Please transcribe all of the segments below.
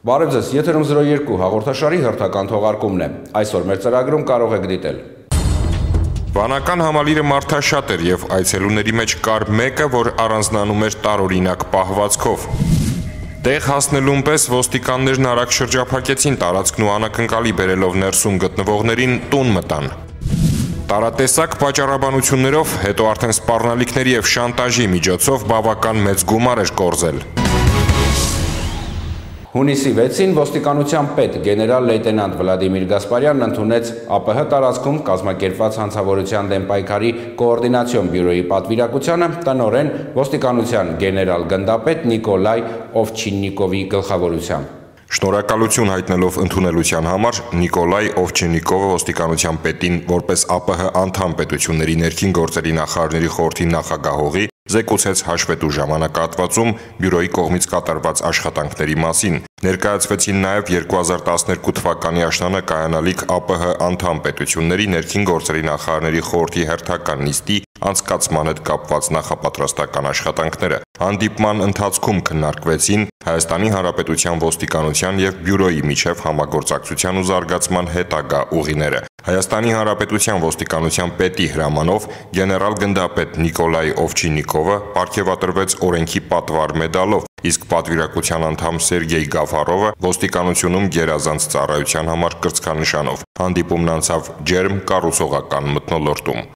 Բարև ձեզ, եթերում 02 հաղորդաշարի հերթական թողարկումն է։ Այսօր մեր ծրագրում կարող եք դիտել. Վանական համալիրը մարդաշատ էր եւ այցելուների մեջ կար մեկը, որ առանձնանում էր տարօրինակ պահվածքով։ Տեղ հասնելուն պես ոստիկաններն արագ շրջափակեցին տարածքն ու անակնկալի բերելով ներսում գտնվողներին տուն մտան։ Տարատեսակ պատճառաբանություններով, հետո արդեն սպառնալիքների եւ շանտաժի միջոցով բավական մեծ գումար էր կորզել։ Հունիսի 6-ին ոստիկանության պետ գեներալ լեյտենանտ Վլադիմիր Գասպարյանն ընդունեց ԱՊՀ տարածքում կազմակերպված հանցավորության դեմ պայքարի կոորդինացիոն բյուրոյի պատվիրակությանը տնօրեն ոստիկանության գեներալ գնդապետ Նիկոլայ Օվչիննիկովի գլխավորությամբ։ Շնորհակալություն հայտնելով ընդունելության համար Նիկոլայ Օվչիննիկովը ոստիկանության պետին որպես ԱՊՀ անդամ պետությունների ներքին գործերի նախարարների խորհրդի նախագահողի զեկուցեց հաշվետու ժամանակահատվածում բյուրոյի կողմից կատարված աշխատանքների մասին։ Ներկայացվեցին նաև 2012 թվականի աշնանը կայանալիք ԱՊՀ անդամ պետությունների ներքին գործերի նախարարների խորհրդի հերթական նիստի անցկացման հետ կապված նախապատրաստական աշխատանքները։ Հանդիպման ընթացքում քննարկվեցին Հայաստանի Հանրապետության ոստիկանության եւ բյուրոյի միջև համագործակցության ու զարգացման հետագա ուղիները։ Հայաստանի Հանրապետության ոստիկանության պետի հրամանով գեներալ գնդապետ Նիկոլայ Օվչիննիկովը պարգևատրվեց օրենքի պատվար մեդալով, իսկ պատվիրակության անդամ Սերգեյ Գավառովը ոստիկանությունում գերազանց ծառայության համար կրծքանշանով։ Հանդիպումն անցավ ջերմ կառուցողական մթնոլորտում։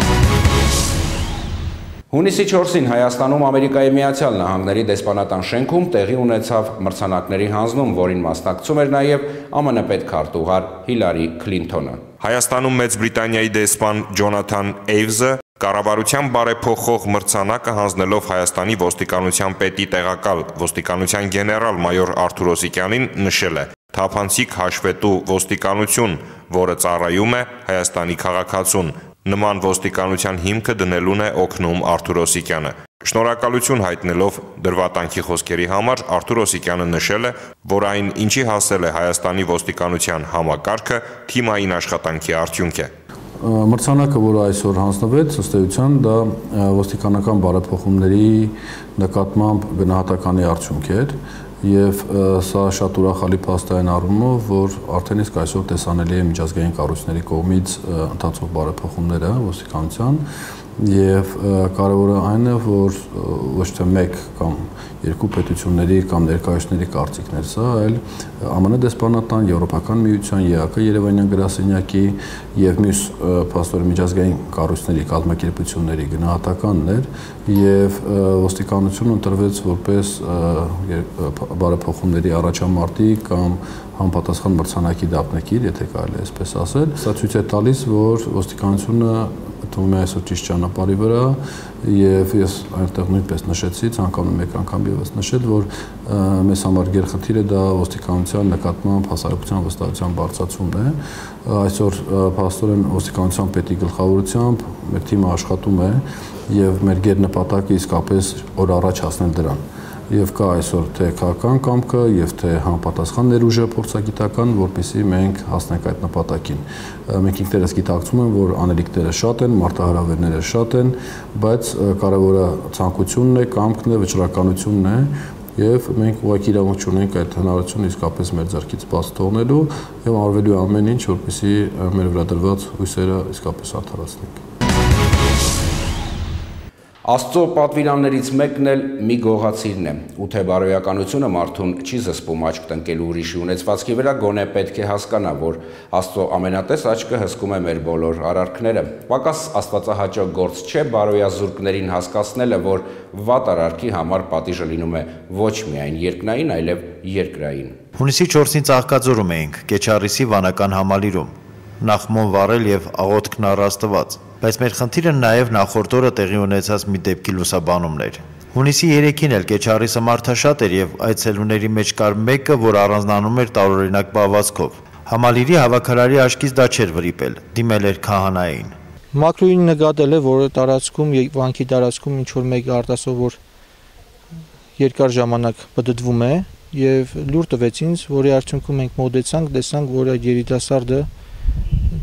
Հունիսի 4-ին Հայաստանում Ամերիկայի Միացյալ Նահանգների դեսպանատան շենքում տեղի ունեցավ մրցանակների հանձնում, որին մասնակցում էր նաև ԱՄՆ պետքարտուղար Հիլարի Քլինթոնը։ Հայաստանում Մեծ Բրիտանիայի դեսպան Ջոնաթան Էյվզը կառավարության բարեփոխող մրցանակը հանձնելով Հայաստանի ոստիկանության պետի տեղակալ ոստիկանության գեներալ-մայոր Արթուր Օսիկյանին նշել է. «Թափանցիկ հաշվետու ոստիկանություն, որը ծառայում է Հայաստանի քաղաքացուն, նման ոստիկանության հիմքը դնելուն է օգնում Արթուր Օսիկյանը»։ Շնորհակալություն հայտնելով դրվատանքի խոսքերի համար Արթուր Օսիկյանը նշել է, որ այն, ինչի հասել է Հայաստանի ոստիկանության համակարգը, թիմային աշխատանքի արդյունք է։ Մրցանակը, որը այսօր հանձնվեց, ըստ էության դա ոստիկանական բարեփոխումների նկատմամբ գնահատականի արդյունք էր եւ սա շատ ուրախալի փաստ է այն առումով, որ արդեն իսկ այսօր տեսանելի է միջազգային կառույցների կողմից ընթացող բարեփոխումները ոստիկանության եւ կարևորը այն է, որ ոչ թե մեկ կամ երկու պետությունների կամ ներկայացների կարծիքներ սա, այլ ԱՄՆ դեսպանատան, Եվրոպական միության, ԵԱԿ Երևանյան գրասենյակի եւ մյուս փաստորեն միջազգային կառույցների կազմակերպությունների գնահատականն էր եւ ոստիկանությունը ընտրվեց որպես բարեփոխումների առաջամարտի կամ համապատասխան մրցանակի դափնեկիր, եթե կարելի է այսպես ասել։ Սա ցույց է տալիս, որ ոստիկանությունը գտնվում է այսօր ճիշտ ճանապարհի վրա եւ ես այնտեղ նույնպես նշեցի, ցանկանում եք անգամ եւս նշել, որ մեզ համար գերխնդիրը դա ոստիկանության նկատմամբ հասարակության վստահության բարձրացումն է։ Այսօր փաստորեն ոստիկանության պետի գլխավորությամբ մեր թիմը աշխատում է եւ մեր գերնպատակը իսկապես օր առաջ հասնել դրան։ Եվ կա այսօր թե քաղաքական կամքը եւ թե համապատասխան ներուժը փորձագիտական, որպեսզի մենք հասնենք այդ նպատակին։ Մենք ինքներս գիտակցում ենք, որ անելիքները շատ են, մարտահրավերները շատ են, բայց կարևորը ցանկությունն է, կամքն է, վճռականությունն է եւ մենք ուղղակի իրավունք ունենք այդ հնարավորությունը իսկապես մեր ձեռքից բաց թողնելու եւ արվելու ամեն ինչ, որպեսզի մեր վրա դրված հույսերը իսկապես արդարացնենք։ Աստծո պատվիրաններից մեկն էլ մի գողացիրն է, ու թե բարոյականությունը մարդուն չի զսպում աչք տնկելու ուրիշի ունեցվածքի վրա, գոնե պետք է հասկանա, որ Աստծո ամենատես աչքը հսկում է մեր բոլոր արարքները։ Պակաս աստվածահաճո գործ չէ բարոյազուրկներին հասկացնելը, որ վատ արարքի համար պատիժը լինում է ոչ միայն երկնային, այլև երկրային։ Հունիսի 4-ին Ծաղկաձորում էինք, Կեչարիսի վանական համալիրում, նախմոն վառել եւ աղոթքն առ Աստված, բայց մեր խնդիրը նաեւ նախորդ օրը տեղի ունեցած մի դեպքի լուսաբանումն էր։ Հունիսի 3-ին էլ Կեչարիսը մարդաշատ էր եւ այցելուների մեջ կար մեկը, որ առանձնանում էր տարօրինակ բավվածքով։ Համալիրի հավաքարարի աչքից դա չէր վրիպել, դիմել էր քահանային։ Մակրոյին նկատել է, որ տարածքում, վանքի տարածքում ինչ որ մեկ արտասովոր երկար ժամանակ բդդվում է եւ լուր տվեց ինձ, որի արդյունքում մենք մոտեցանք, տեսանք, որ այդ երիտասարդը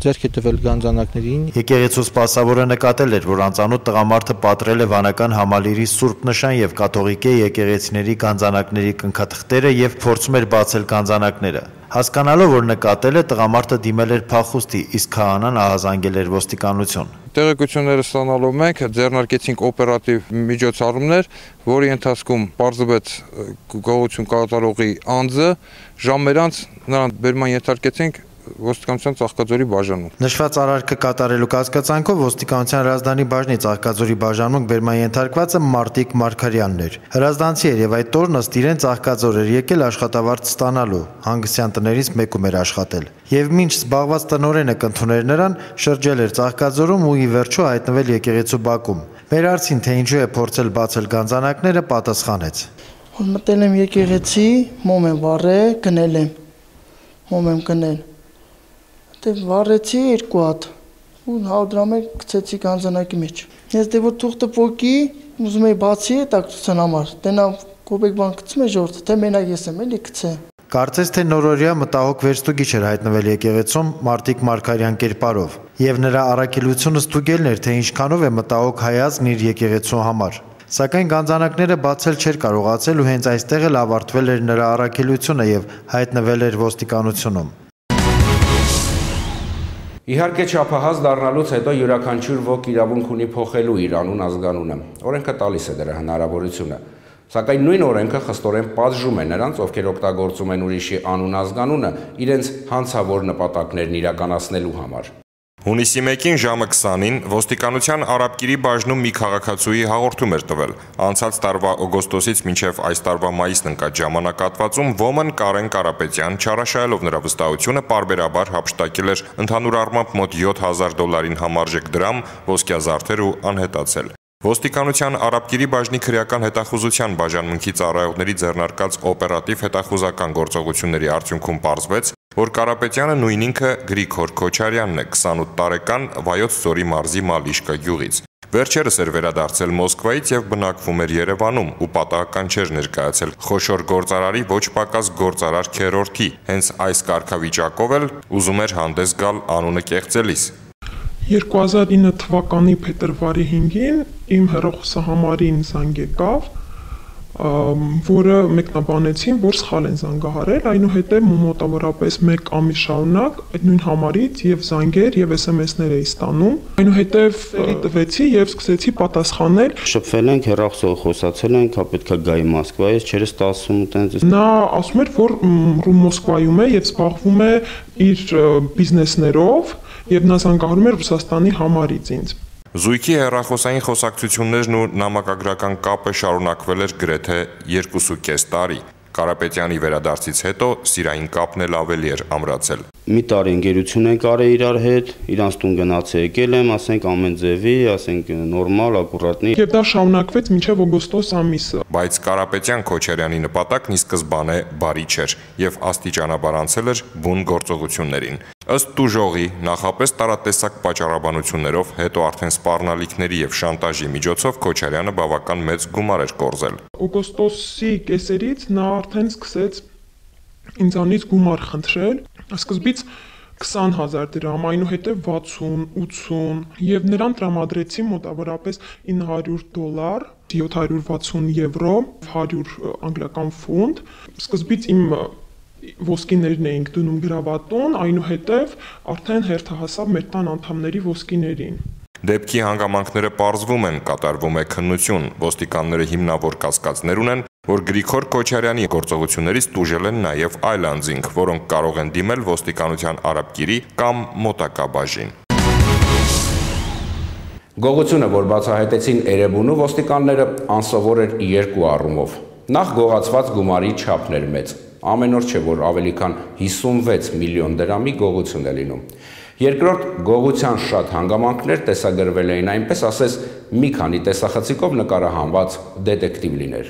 ձեռք է տվել գանձանակներին։ Եկեղեցու սպասավորը նկատել էր, որ անծանոթ տղամարդը պատրել է վանական համալիրի Սուրբ Նշան եւ կաթողիկե եկեղեցիների գանձանակների կնքաթղթերը եւ փորձում էր բացել գանձանակները։ Հասկանալով, որ նկատել է, տղամարդը դիմել էր փախուստի, իսկ քահանան ահազանգել էր ոստիկանություն։ Տեղեկությունները ստանալով մենք ձեռնարկեցինք օպերատիվ միջոցառումներ, որի ընթացքում պարզվեց գողություն կատարողի անձը, ժամեր անց նրան բերման ենթարկեցինք ոստիկանության Ծաղկաձորի բաժանում։ Նշված արարքը կատարելու կասկածանքով ոստիկանության Հրազդանի բաժնի Ծաղկաձորի բաժանում բերման ենթարկվածը Մարտիկ Մարգարյանն էր։ Հրազդանցի էր եւ այդ օրն ըստ իրեն Ծաղկաձոր էր եկել աշխատավարձ ստանալու, հանգստյան տներից մեկում էր աշխատել։ Եվ մինչ զբաղված տնօրենը կընդուներ նրան, շրջել էր Ծաղկաձորում ու ի վերջո հայտնվել եկեղեցու բակում։ Մեր հարցին, թե ինչու է փորձել բացել գանձանակները, պատասխանեց. Որ մտել եմ եկեղեցի, մոմ եմ վառել, գնել եմ։ Մոմ եմ գնել։ Վառեցի 2 հատ ու 100 դրամ գցեցի գանձանակի մեջ։ Ես դե որ թուղթը փոկի, ուզում եի բացի տակցության համար։ Տենա կոպեկ բան գցում է ժողովուրդը, թե մենակ ես եմ էլի գցե։ Կարծես թե նորօրյա մտահոգ վերստուգիչ էր հայտնվել եկեղեցում Մարտիկ Մարգարյան կերպարով, եւ նրա առաքելությունը ստուգելն էր, թե ինչքանով է մտահոգ հայացքն իր եկեղեցու համար։ Սակայն գանձանակները բացել չէր կարողացել ու հենց այստեղ էլ ավարտվել էր նրա առաքելությունը եւ հայտնվել էր ոստիկանությունում։ Իհարկե չափահաս դառնալուց հետո յուրաքանչյուր ոք իրավունք ունի փոխելու իր անուն ազգանունը։ Օրենքը տալիս է դրա հնարավորությունը։ Սակայն նույն օրենքը խստորեն պատժում է նրանց, ովքեր օգտագործում են ուրիշի անուն ազգանունը իրենց հանցավոր նպատակներն իրականացնելու համար։ Հունիսի 1-ին ժամը 20-ին ոստիկանության Արաբկիրի բաժնում մի քաղաքացուի հաղորդում էր տվել։ Անցած տարվա օգոստոսից մինչև այս տարվա մայիսն ընկած ժամանակահատվածում ոմն Կարեն Կարապետյան, չարաշահելով նրա վստահությունը, պարբերաբար հափշտակել էր ընդհանուր առմամբ մոտ $7,000 համարժեք դրամ, ոսկյա զարդեր ու անհետացել։ Ոստիկանության Արաբկիրի բաժնի քրեական հետախուզության բաժանմունքի ծառայողների ձեռնարկած օպերատիվ հետախուզական գործողությունների արդյունքում պարզվեց, որ Կարապետյանը նույն ինքը Գրիգոր Քոչարյանն է, 28 տարեկան, Վայոց ձորի մարզի Մալիշկա գյուղից։ Վերջերս էր վերադարձել Մոսկվայից եւ բնակվում էր Երևանում ու պատահական չէր ներկայացել խոշոր գործարարի ոչ պակաս գործարար քերորդի։ Հենց այս կարգավիճակով էլ ուզում էր հանդես գալ անունը կեղծելիս։ 2009 թվականի փետրվարի 5-ին իմ հեռախոսահամարին զանգ եկավ, որը մեկնաբանեցին, որ սխալ են զանգահարել, այնուհետև մոտավորապես 1 ամիս շարունակ այդ նույն համարից եւ զանգեր եւ SMS-ներ էի ստանում, այնուհետև տվեցի եւ սկսեցի պատասխանել։ Շփվել ենք, հեռախոսով խոսացել ենք, հա պետքա գայի Մոսկվայից, չէր ստացվում տենց։ Նա ասում էր, որ Մոսկվայում է եւ զբաղվում է իր բիզնեսներով եւ նա զանգահարում էր Ռուսաստանի համարից ինձ։ Զույգի հեռախոսային խոսակցություններն ու նամակագրական կապը շարունակվել էր գրեթե 2.5 տարի։ Կարապետյանի վերադարձից հետո սիրային կապն էլ ավելի էր ամրացել։ Մի տարի ընկերություն ենք արել իրար հետ, իրանց տուն գնացել եկել եմ, ասենք ամեն ձևի, ասենք նորմալ, ակուրատնի։ Եվ դա շարունակվեց մինչև օգոստոս ամիսը։ Բայց Կարապետյան Քոչարյանի նպատակն ի սկզբանե բարի չէր եւ աստիճանաբար անցել էր բուն գործողություններին։ Ըստ տուժողի, նախապես տարատեսակ պատճառաբանություններով, հետո արդեն սպառնալիքների եւ շանտաժի միջոցով Քոչարյանը բավական մեծ գումար էր կորզել։ Օգոստոսի կեսերից նա արդեն սկսեց ինձանից գումար խնդրել, սկզբից 20,000 դրամ, այնուհետև 60, 80 եւ նրան տրամադրեցի մոտավորապես $900, 760 եվրո, 100 անգլիական ֆունտ։ Սկզբից իմ ոսկիներն էինք դնում գրավատուն, այնուհետև արդեն հերթահասավ մեր տան անդամների ոսկիներին։ Դեպքի հանգամանքները պարզվում են, կատարվում է քննություն։ Ոստիկանները հիմնավոր կասկածներ ունեն, որ Գրիգոր Քոչարյանի գործողություններից տուժել են նաև այլ անձինք, որոնք կարող են դիմել ոստիկանության Արաբկիրի կամ մոտակա բաժին։ Գողությունը, որ բացահայտեցին Էրեբունու ոստիկանները, անսովոր էր 2 առումով։ Նախ գողացված գումարի չափն էր մեծ։ Ամեն օր չէ, որ ավելի քան 56 միլիոն դրամի գողություն է լինում։ Երկրորդ, գողության շատ հանգամանքներ տեսագրվել էին, այնպես ասես մի քանի տեսախցիկով նկարահանված դետեկտիվ լիներ։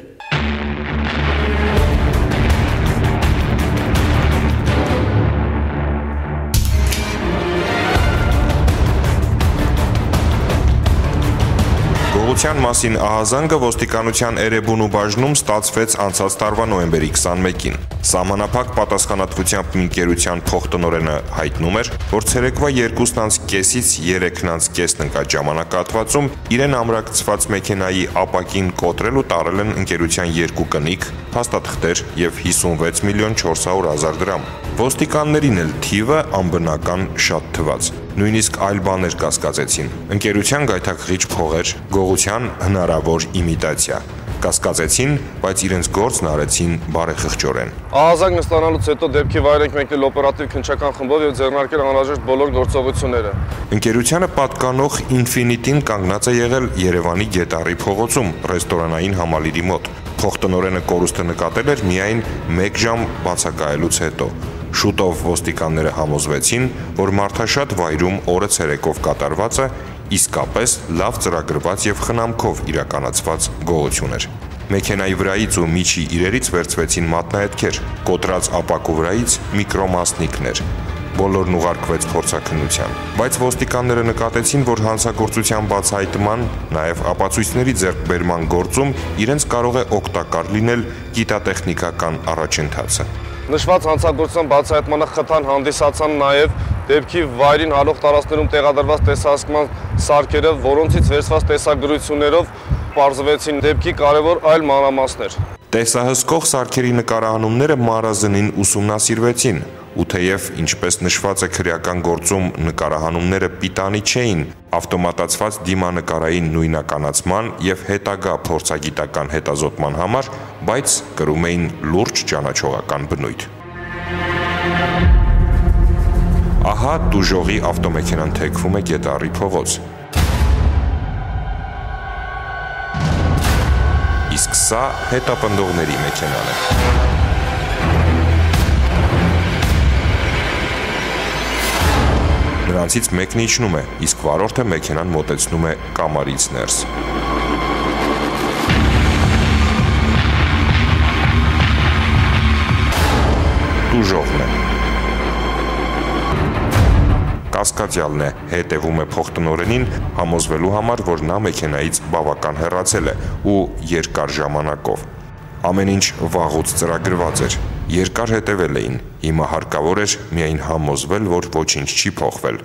Խաղաղության մասին ահազանգը ոստիկանության Էրեբունու բաժնում ստացվեց անցած տարվա նոյեմբերի 21-ին։ Սահմանափակ պատասխանատվությամբ մի ընկերության փոխտնօրենը հայտնում էր, որ ցերեկվա 2:30-ից 3:30 ընկած ժամանակահատվածում իրեն ամրակցված մեքենայի ապակին կոտրել ու տարել են ընկերության 2 կնիկ, փաստաթղթեր եւ 56.400.000 դրամ։ Ոստիկաններին էլ թիվը անբնական շատ թվաց։ Նույնիսկ այլ բաներ կասկածեցին։ Ընկերության գայթակղիչ փողեր, գողության հնարավոր իմիտացիա։ Կասկածեցին, բայց իրենց գործն արեցին բարեխղճորեն։ Ահազանգ ստանալուց հետո դեպքի վայր ենք մեկնել օպերատիվ քննչական խմբով եւ ձեռնարկել անհրաժեշտ բոլոր գործողությունները։ Ընկերությանը պատկանող Infinity-ն կանգնած է եղել Երևանի Գետառի փողոցում, ռեստորանային համալիրի մոտ։ Փոխտնօրենը կորուստը նկատել էր միայն 1 ժամ բացակայելուց հետո։ Շուտով ոստիկանները համոզվեցին, որ մարդաշատ վայրում օրը ցերեկով կատարվածը իսկապես լավ ծրագրված եւ խնամքով իրականացված գողություն էր։ Մեքենայի վրայից ու միջի իրերից վերցվեցին մատնահետքեր, կոտրած ապակու վրայից միկրոմասնիկներ։ Բոլորն ուղարկվեց փորձաքննության, բայց ոստիկանները նկատեցին, որ հանցագործության բացահայտման, նաև ապացույցների ձեռքբերման գործում իրենց կարող է օգտակար լինել գիտատեխնիկական առաջընթացը։ Նշված հանցագործության բացահայտմանը խթան հանդիսացան նաև դեպքի վայրին հալող տարածքներում տեղադրված տեսահսկման սարքերը, որոնցից վերցված տեսագրություններով պարզվեցին դեպքի կարևոր այլ մանրամասներ։ Տեսահսկող սարքերի նկարահանումները մանրազնին ուսումնասիրվեցին, ու թեև, ինչպես նշված է քրեական գործում, նկարահանումները պիտանի չէին ավտոմատացված դիմանկարային նույնականացման եւ հետագա փորձագիտական հետազոտման համար, բայց կրում էին լուրջ ճանաչողական բնույթ։ Ահա դուժողի ավտոմեքենան թեքվում է Գետառի փողոց։ Իսկ սա հետապնդողների մեքենան է։ Նրանցից մեկն իջնում է, իսկ վարորդը մեքենան մոտեցնում է կամարից ներս։ Դուժողն է։ Կասկածյալն է, հետևում է փոխտնօրենին, համոզվելու համար, որ նա մեքենայից բավական հեռացել է ու երկար ժամանակով։ Ամեն ինչ վաղուց ծրագրված էր, երկար հետևել էին, հիմա հարկավոր էր միայն համոզվել, որ ոչինչ չի փոխվել։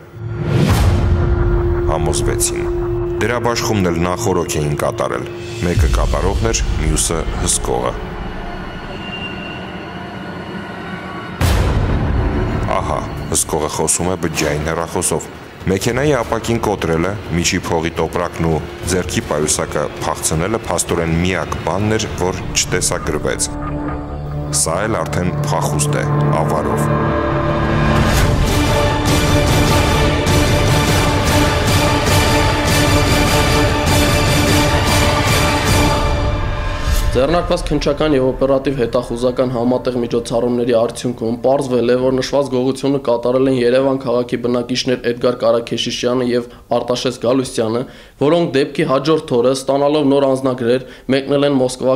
Համոզվեցին։ Դերաբաշխումն էլ նախօրոք էին կատարել, մեկը կատարողն էր, մյուսը հսկողը։ Ահա, հսկողը խոսում է բջջային հեռախոսով։ Մեքենայի ապակին կոտրելը, միջի փողի տոպրակն ու ձեռքի պայուսակը փախցնելը փաստորեն միակ բանն էր, որ չտեսագրվեց։ Սա էլ արդեն փախուստ է, ավարով։ Ձեռնարկված քննչական եւ օպերատիվ հետախուզական համատեղ միջոցառումների արդյունքում պարզվել է, որ նշված գողությունը կատարել են Երևան քաղաքի բնակիչներ Էդգար Կարաքեշիշյանը եւ Արտաշես Գալուստյանը, որոնք դեպքի հաջորդ օրը ստանալով նոր անձնագրեր մեկնել են Մոսկվա։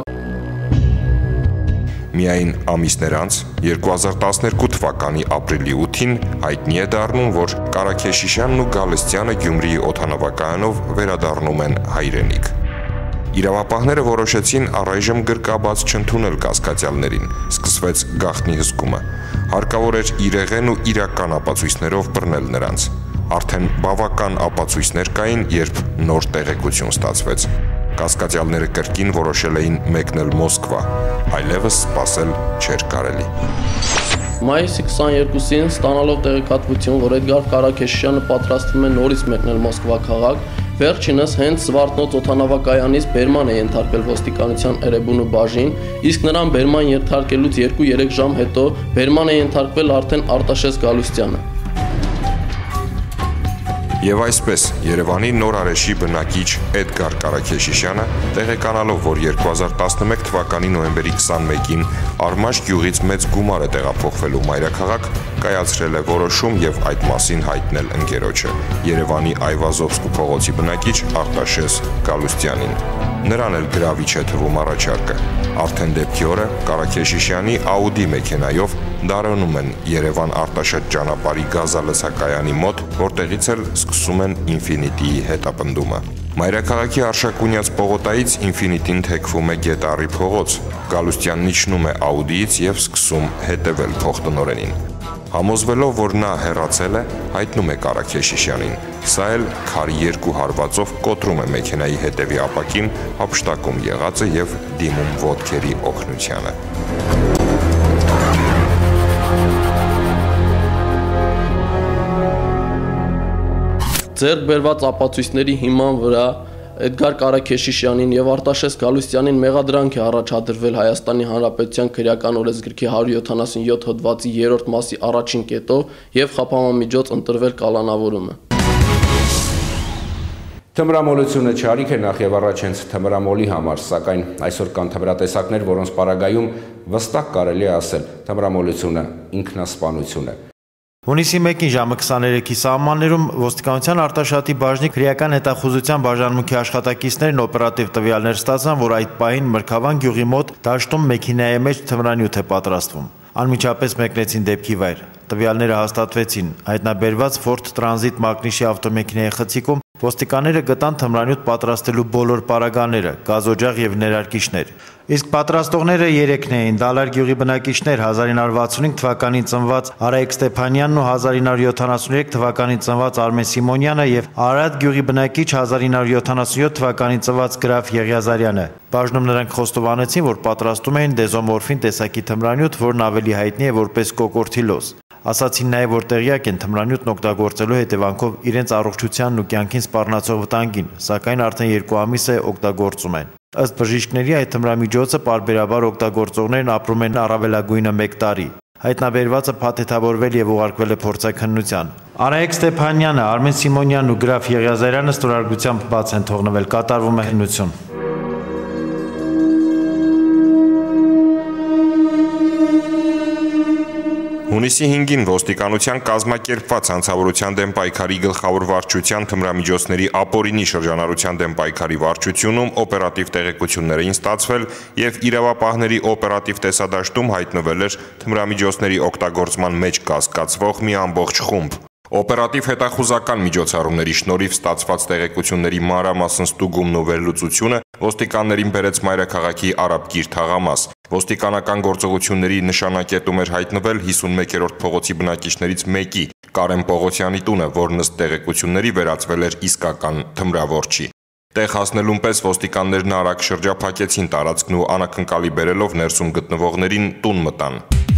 Միայն ամիսներ անց 2012 թվականի ապրիլի 8-ին հայտնի է դառնում, որ Կարաքեշիշյանն ու Գալստյանը Գյումրիի օդանավակայանով վերադառնում են հայրենիք։ Իրավապահները որոշեցին առայժմ գրկաբաց չընդունել կասկածյալներին, սկսվեց գաղտնի հսկումը։ Հարկավոր էր իրեղեն ու իրական ապացույցներով բռնել նրանց։ Արդեն բավական ապացույցներ կային, երբ նոր տեղեկություն ստացվեց։ Կասկածյալները կրկին որոշել էին մեկնել Մոսկվա, այլևս սպասել չէր կարելի։ Մայիսի 22-ին ստանալով տեղեկատվություն, որ Էդգար Կարաքեշյանը պատրաստվում է նորից մեկնել Մոսկվա քաղաք, վերջինս հենց Զվարթնոց օդանավակայանից բերման է ենթարկվել ոստիկանության Էրեբունու բաժին, իսկ նրան բերման ենթարկելուց 2-3 ժամ հետո բերման է ենթարկվել արդեն Արտաշես Գալուստյանը։ Եվ այսպես Երևանի Նոր Արեշի բնակիչ Էդգար Կարաքեշիշյանը, տեղեկանալով, որ 2011 թվականի նոյեմբերի 21-ին Արմաշ գյուղից մեծ գումար է տեղափոխվելու մայրաքաղաք, կայացրել է որոշում եւ այդ մասին հայտնել ընկերոջը, Երևանի Այվազովսկու փողոցի բնակիչ Արտաշես Գալուստյանին։ Նրան էլ գրավիչ է թվում առաջարկը։ Արդեն դեպքի օրը Կարաքեշիշյանի Audi մեքենայով դարանում են Երևան Արտաշատ ճանապարհի գազալսակայանի մոտ, որտեղից էլ սկսում են Infinity-ի հետապնդումը։ Մայրաքաղաքի Արշակունյաց պողոտայից Ինֆինիտին թեքվում է Գետառի փողոց։ Գալուստյանն իջնում է Աուդիից եւ սկսում հետևել փոխտնօրենին։ Համոզվելով, որ նա հեռացել է, հայտնում է Կարաքեշիշյանին։ Սա էլ քարի երկու հարվածով կոտրում է մեքենայի հետևի ապակին, հափշտակում եղածը եւ դիմում ոտքերի օգնությանը։ Ձեռք բերված ապացույցների հիման վրա Էդգար Կարաքեշիշյանին եւ Արտաշես Գալուստյանին մեղադրանք է առաջադրվել Հայաստանի Հանրապետության քրեական օրենսգրքի 177 հոդվածի 3-րդ մասի առաջին կետով եւ խափանամիջոց ընտրվել կալանավորումը։ Թմրամոլությունը չարիք է նախ եւ առաջ հենց թմրամոլի համար, սակայն այսօր կան թմրատեսակներ, որոնց պարագայում վստահ կարելի է ասել, թմրամոլությունը ինքնասպանություն է։ Հունիսի 1-ին ժամը 23-ի սահմաններում ոստիկանության Արտաշատի բաժնի քրեական հետախուզության բաժանմունքի աշխատակիցներն օպերատիվ տվյալներ ստացան, որ այդ պահին Մրգավան գյուղի մոտ դաշտում մեքենայի մեջ թմրանյութ է պատրաստվում։ Անմիջապես մեկնեցին դեպքի վայր։ Տվյալները հաստատվեցին։ Հայտնաբերված Ford Transit մակնիշի ավտոմեքենայի խցիկում ոստիկանները գտան թմրանյութ պատրաստելու բոլոր պարագաները, գազօջախ եւ ներարկիչներ։ Իսկ պատրաստողները 3-ն էին՝ Դալար գյուղի բնակիչներ 1965 թվականին ծնված Արայիկ Ստեփանյանն ու 1973 թվականին ծնված Արմեն Սիմոնյանը եւ Արադ գյուղի բնակիչ 1977 թվականին ծնված Գրաֆ Եղիազարյանը։ Բաժնում նրանք խոստովանեցին, որ պատրաստում էին դեզոմորֆին տեսակի թմրանյութ, որն ավելի հայտնի է որպես կոկորտիլոզ։ Ասացին նաև, որ տեղյակ են թմրանյութն օգտագործելու հետևանքով իրենց առողջությանն ու կյանքին սպառնացող վտանգին, սակայն արդեն 2 ամիս է օգտագործում են։ Ըստ բժիշկների այդ թմրամիջոցը պարբերաբար օգտագործողներն ապրում են առավելագույնը 1 տարի։ Հայտնաբերվածը փաթեթավորվել եւ ուղարկվել է փորձաքննության։ Արայիկ Ստեփանյանը, Արմեն Սիմոնյանն ու Գրաֆ Եղիազարյանը ստորագրությամբ բաց են թողնվել, կատարվում է քննություն։ Հունիսի 5-ին ոստիկանության կազմակերպված հանցավորության դեմ պայքարի գլխավոր վարչության թմրամիջոցների ապօրինի շրջանառության դեմ պայքարի վարչությունում օպերատիվ տեղեկություններ էին ստացվել եւ իրավապահների օպերատիվ տեսադաշտում հայտնվել էր թմրամիջոցների օգտագործման մեջ կասկածվող մի ամբողջ խումբ։ Օպերատիվ հետախուզական միջոցառումների շնորհիվ ստացված տեղեկությունների մանրամասն ստուգումն ու վերլուծությունը ոստիկաններին բերեց Մայրաքաղաքի Արաբկիր թաղամաս։ Ոստիկանական գործողությունների նշանակետում էր հայտնվել 51-րդ փողոցի բնակիչներից մեկի Կարեն Պողոսյանի տունը, որն ըստ տեղեկությունների վերածվել էր իսկական թմրավորչի։ Տեղ հասնելուն պես ոստիկաններն արագ շրջափակեցին տարածքն ու անակնկալի բերելով ներսում գտնվողներին տուն մտան։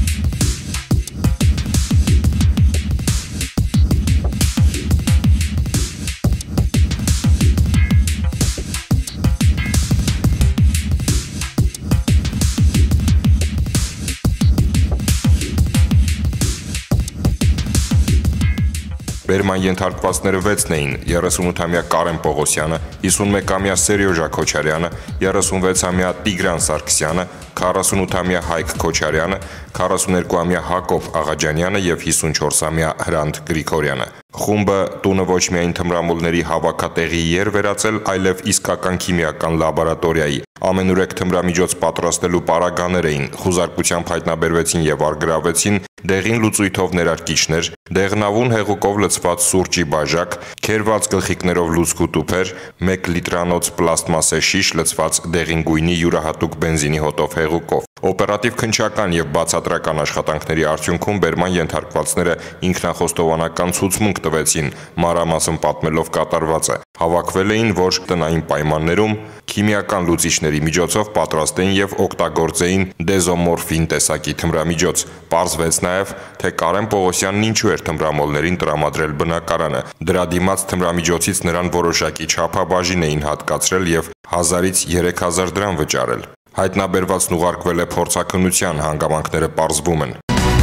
Բերման ենթարկվածները 6-ն էին՝ 38-ամյա Կարեն Պողոսյանը, 51-ամյա Սերյոժա Քոչարյանը, 36-ամյա Տիգրան Սարգսյանը, 48-ամյա Հայկ Քոչարյանը, 42-ամյա Հակոբ Աղաջանյանը եւ 54-ամյա Հրանտ Գրիգորյանը։ Խումբը տունը ոչ միայն թմրամոլների հավաքատեղի էր վերածել, այլև իսկական քիմիական լաբորատորիայի։ Ամենուրեք թմրամիջոց պատրաստելու պարագաներ էին, խուզարկությամբ հայտնաբերվեցին եւ արգրավեցին դեղին լուծույթով ներարկիչներ, դեղնավուն հեղուկով լցված սուրճի բաժակ, քերված գլխիկներով լուցկու տուփեր, 1 լիտրանոց պլաստմասե շիշ լցված դեղին գույնի յուրահատուկ բենզինի հոտով հեղուկով։ Օպերատիվ քննչական եւ բացատրական աշխատանքների արդյունքում բերման ենթարկվածները ինքնախոստովանական ցուցմունք տվեցին, մանրամասն պատմելով կատարվածը։ Հավաքվել էին, որ տնային պայմաններում քիմիական լուծիչների միջոցով պատրաստեն եւ օգտագործեին դեզոմորֆին տեսակի թմրամիջոց։ Պարզվեց նաեւ, թե Կարեն Պողոսյանն ինչու էր թմրամոլներին տրամադրել բնակարանը։ Դրա դիմաց թմրամիջոցից նրան որոշակի չափաբաժին էին հատկացրել եւ 1000-ից 3000 դրամ վճարել։ Հայտնաբերվածն ուղարկվել է փորձաքննության, հանգամանքները պարզվում են։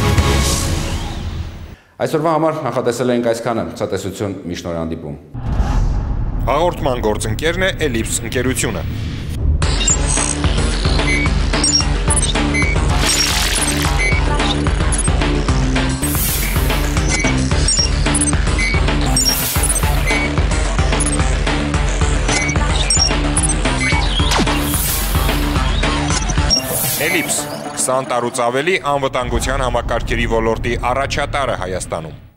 Այսօրվա համար նախատեսել ենք այսքանը, ցտեսություն, միշտ նոր հանդիպում։ Հաղորդման գործընկերն է Էլիպս ընկերությունը։ Էլիպս 20 տարուց ավելի անվտանգության համակարգերի ոլորտի առաջատարը Հայաստանում։